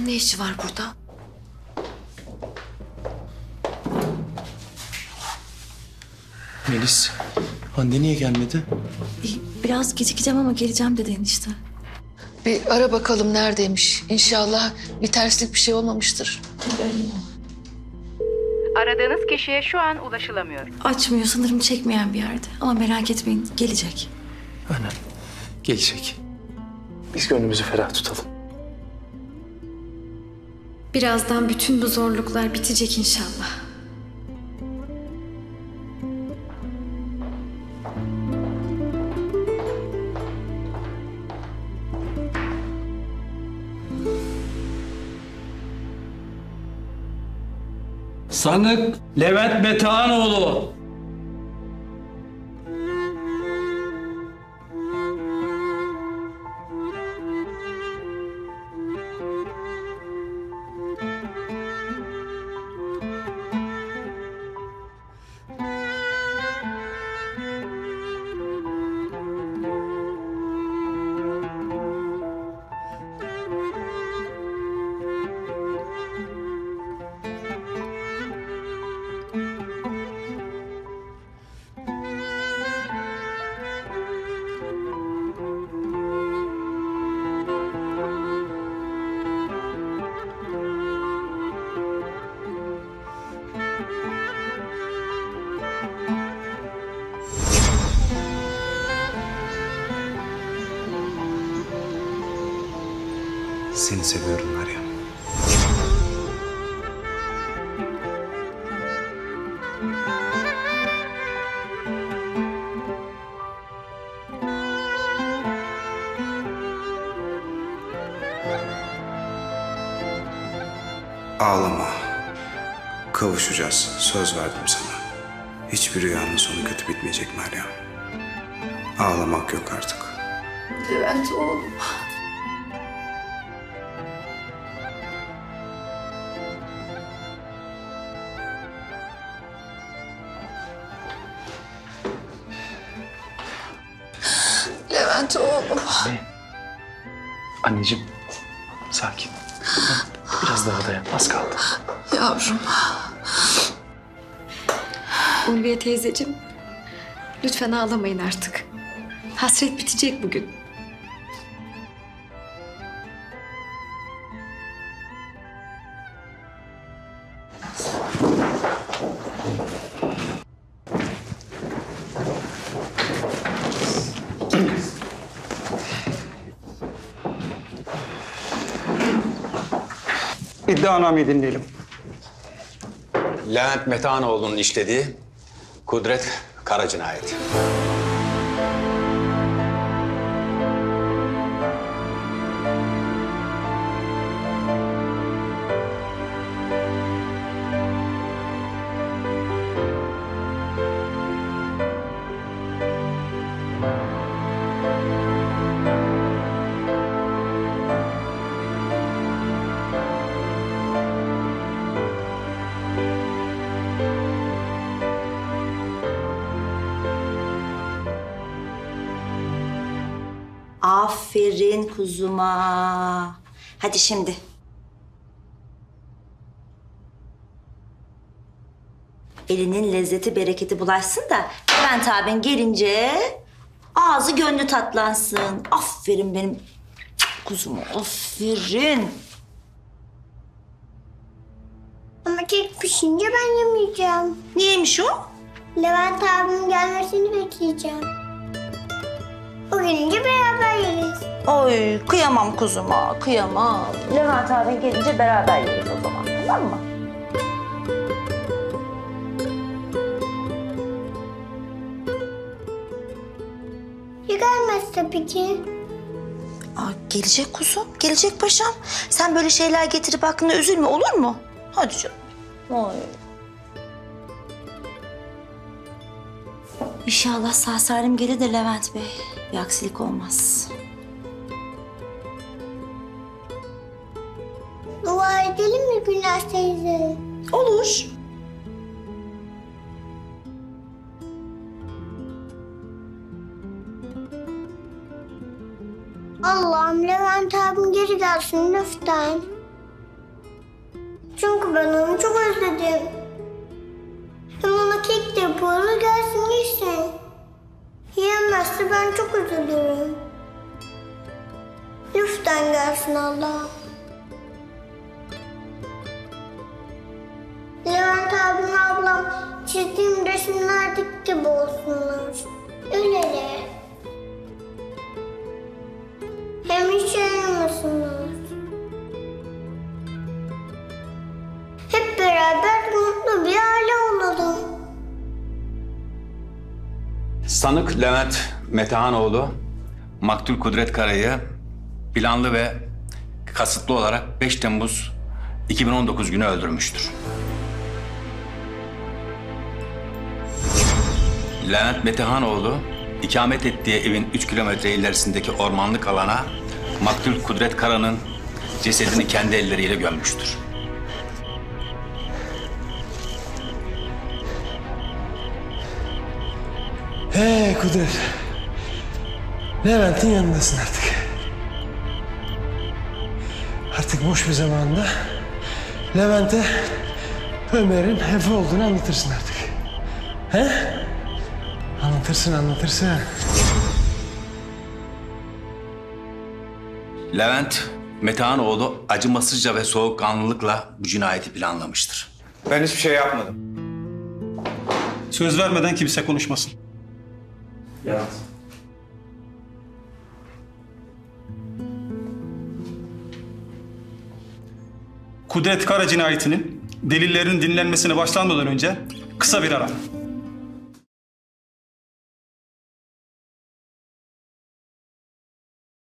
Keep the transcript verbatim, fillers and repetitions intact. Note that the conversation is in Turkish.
ne işi var burada? Melis, Hande niye gelmedi? Biraz gecikeceğim ama geleceğim dedi enişte. Bir ara bakalım neredeymiş. İnşallah bir terslik bir şey olmamıştır. Aradığınız kişiye şu an ulaşılamıyor. Açmıyor sanırım, çekmeyen bir yerde. Ama merak etmeyin, gelecek. Aynen, gelecek. Biz gönlümüzü ferah tutalım. Birazdan bütün bu zorluklar bitecek inşallah. Sanık Levent Metahanoğlu. Seni seviyorum Meryem. Ağlama. Kavuşacağız. Söz verdim sana. Hiçbir rüyanın sonu kötü bitmeyecek Meryem. Ağlamak yok artık. Levent oğlum. Levent oğlum. Anne. Anneciğim, sakin. Biraz daha dayan, az kaldı. Yavrum. Ulviye teyzeciğim, lütfen ağlamayın artık. Hasret bitecek bugün. İddianameyi dinleyelim. Levent Metahanoğlu'nun işlediği Kudret Kara cinayeti. Aferin kuzuma. Hadi şimdi. Elinin lezzeti bereketi bulaşsın da Levent abin gelince ağzı gönlü tatlansın. Aferin benim kuzuma, aferin. Ama tek pişince ben yemeyeceğim. Niyeymiş o? Levent abimin gelmesini bekleyeceğim. O gelince beraber yeriz. Oy kıyamam kuzuma, kıyamam. Levent abin gelince beraber yeriz o zaman, tamam mı? Ya gelmezse peki? Aa, gelecek kuzum, gelecek paşam. Sen böyle şeyler getirip aklına üzülme, olur mu? Hadi canım. Oy. İnşallah sağ salim gelir de Levent Bey. Bir aksilik olmaz. Dua edelim mi Gülnaz teyze? Olur. Allah'ım Levent abim geri gelsin lütfen. Çünkü ben onu çok özledim. Hem ona kek de yaparız, gelsin yesin. Yiyemezse ben çok üzülürüm. Lütfen gelsin Allah'ım. Levent abim, ablam çizdiğim resimlerdeki gibi olsunlar. Öyleler. Hem hiç ayrılmasınlar. Hep beraber mutlu bir aile olalım. Sanık Levent Metehanoğlu, maktul Kudret Kara'yı planlı ve kasıtlı olarak beş Temmuz iki bin on dokuz günü öldürmüştür. Levent Metehanoğlu, ikamet ettiği evin üç kilometre ilerisindeki ormanlık alana maktul Kudret Kara'nın cesedini kendi elleriyle gömmüştür. Hey Kudret. Levent'in yanındasın artık. Artık boş bir zamanda Levent'e Ömer'in Efe olduğunu anlatırsın artık. He? Anlatırsın, anlatırsın. Levent Metehanoğlu acımasızca ve soğukkanlılıkla bu cinayeti planlamıştır. Ben hiçbir şey yapmadım. Söz vermeden kimse konuşmasın. Yalnız. Kudret Kara cinayetinin delillerinin dinlenmesine başlanmadan önce kısa bir ara.